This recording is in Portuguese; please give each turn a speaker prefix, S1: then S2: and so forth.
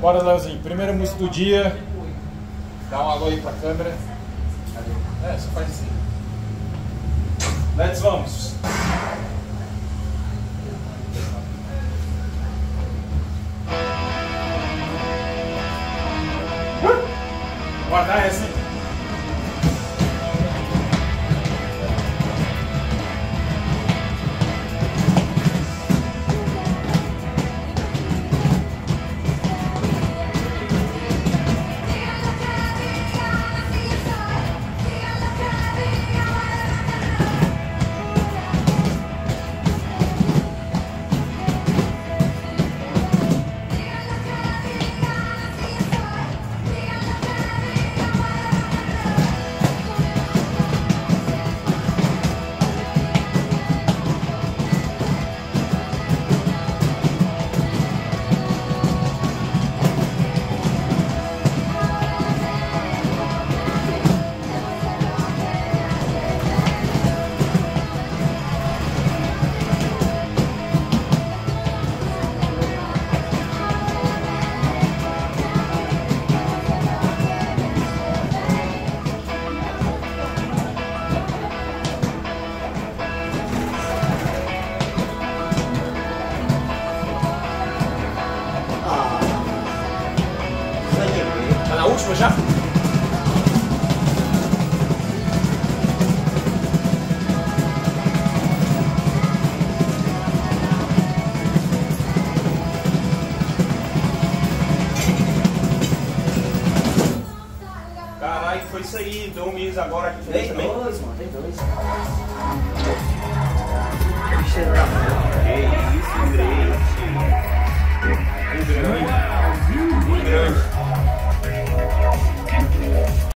S1: Bora, Leozinho. Primeira música do dia. Dá um alô aí pra câmera. Só faz assim. Let's vamos. Guardar essa. Tá na última já? Caralho, foi isso aí. Deu um mês agora aqui também.
S2: Tem dois, mano, tem dois.
S3: Que isso, Grace.